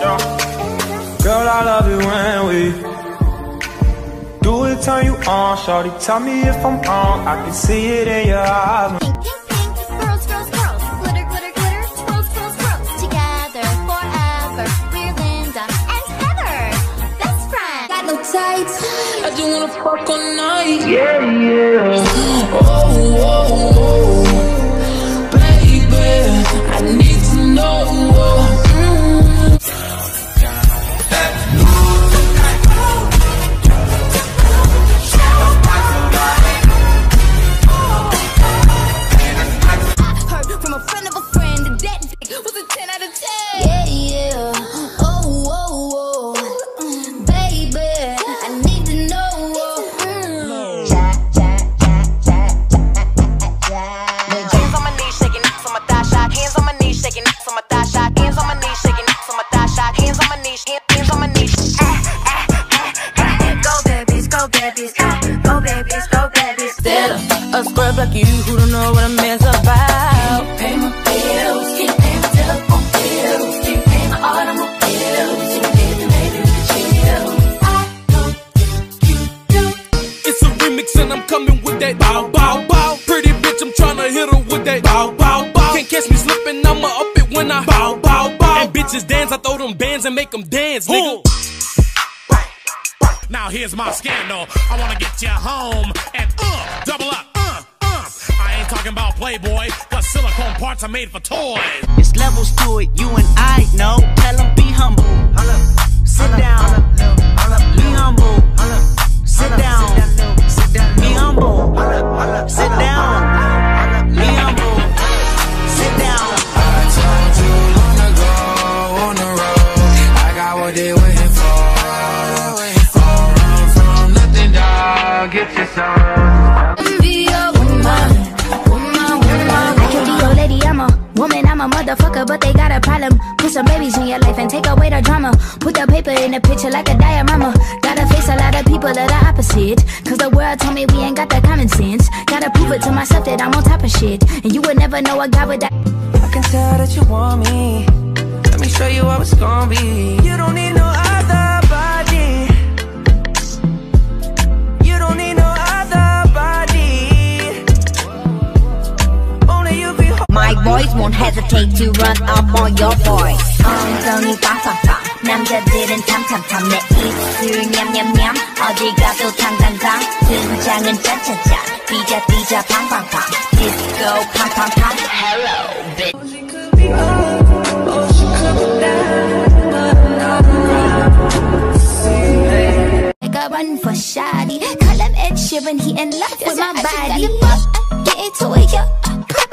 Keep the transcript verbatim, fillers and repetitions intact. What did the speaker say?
Girl, I love it when we do it, turn you on. Shorty, tell me if I'm wrong. I can see it in your eyes. Pink, pink, pink, girls, girls, girls. Glitter, glitter, glitter. Twirls, twirls, twirls. Together forever. We're Linda and Heather, best friends. Got no tights. I just wanna fuck all night. Yeah, yeah. Oh, oh, oh, baby, I need to know. A scrub like you who don't know what a man's about. Can't pay my bills, can't pay my telephone bills, can't pay my automobiles, you live and maybe we chill. I don't think you do. It's a remix and I'm coming with that bow, bow, bow. Pretty bitch, I'm tryna hit her with that bow, bow, bow. Can't catch me slipping, I'ma up it when I bow, bow, bow. And bitches dance, I throw them bands and make them dance, nigga. Now here's my scandal. I wanna get you home and uh, double up. I ain't talking about Playboy, cause silicone parts are made for toys. It's levels to it, you and I know. Tell them be humble. Sit down. Be humble. Sit down. Be humble. Sit down. Be humble. Sit down. I told you long ago on the road, I got what they waiting for. Don't run from nothing, dog. Get your son. Be a woman. Woman, I'm a motherfucker, but they got a problem. Put some babies in your life and take away the drama. Put the paper in the picture like a diorama. Gotta face a lot of people that are opposite, cause the world told me we ain't got that common sense. Gotta prove it to myself that I'm on top of shit, and you would never know a guy with that. I can tell that you want me. Let me show you how it's gonna be. You don't need no other body. You don't need no other body. Only you be. My voice won't hesitate to run up on your voice. 엉덩이 빵빵빵 남자들은 탐탐탐 내 입술 냠냠냠 어디 가도 탕탕탕 등장은 짠짠짠 삐자 삐자 팡팡팡 디스코 팡팡팡 Hello bitch. She could be up or she could be down, but not around. See, Like a run for shoddy. Call him Ed Sheeran, he in love with my body. Get into it, yeah.